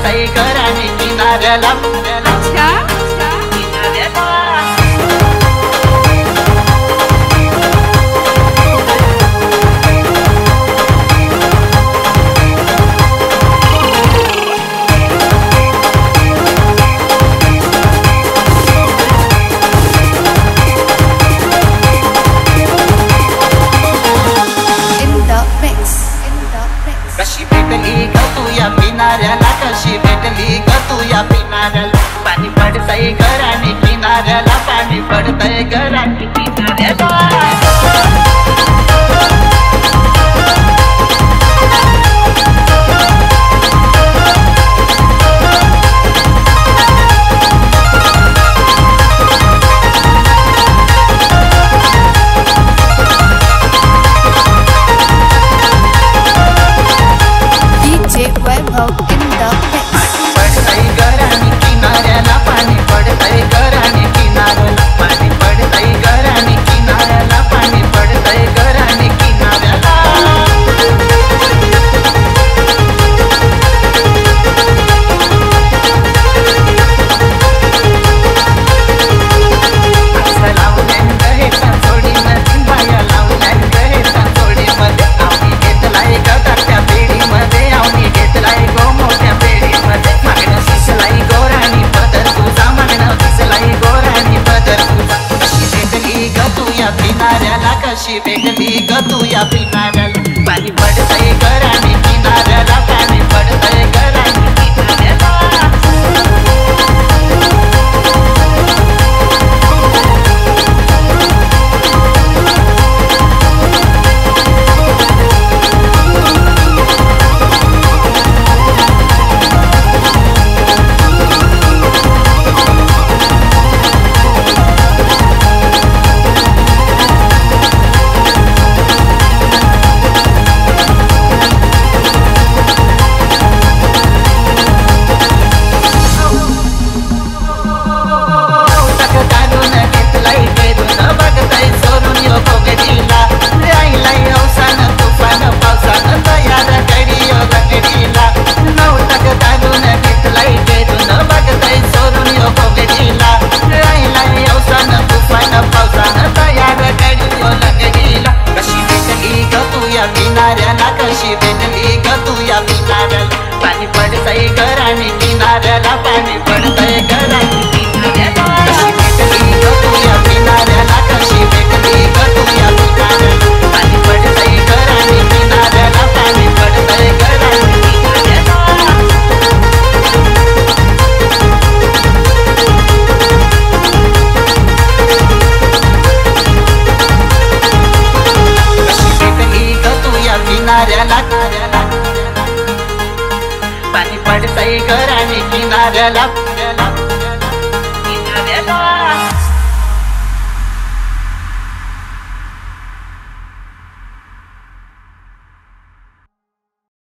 पडतंय घराने किनाऱ्याला अच्छा कशी भेटली ग तू या किनाऱ्याला कशी भेटली ग तू या किनाऱ्याला पाणी पडतंय घराने किनाऱ्याला पाणी पडतंय घराने किनाऱ्याला कशी भेटली ग तू या किनाऱ्याला पाणी पडतंय घराने किनाऱ्याला पाणी पडतंय घराने किनाऱ्याला किनाऱ्याला कशी भेटली ग तू या किनाऱ्याला पाणी पडतंय घराने किनाऱ्याला पाणी पडतंय घराने किनाऱ्याला कशी भेटली ग तू या किनाऱ्याला कशी भेटली ग तू या किनाऱ्याला पाणी पडतंय घराने किनाऱ्याला पाणी पडतंय घराने किनाऱ्याला पाणी पडतंय घराने किनाऱ्याला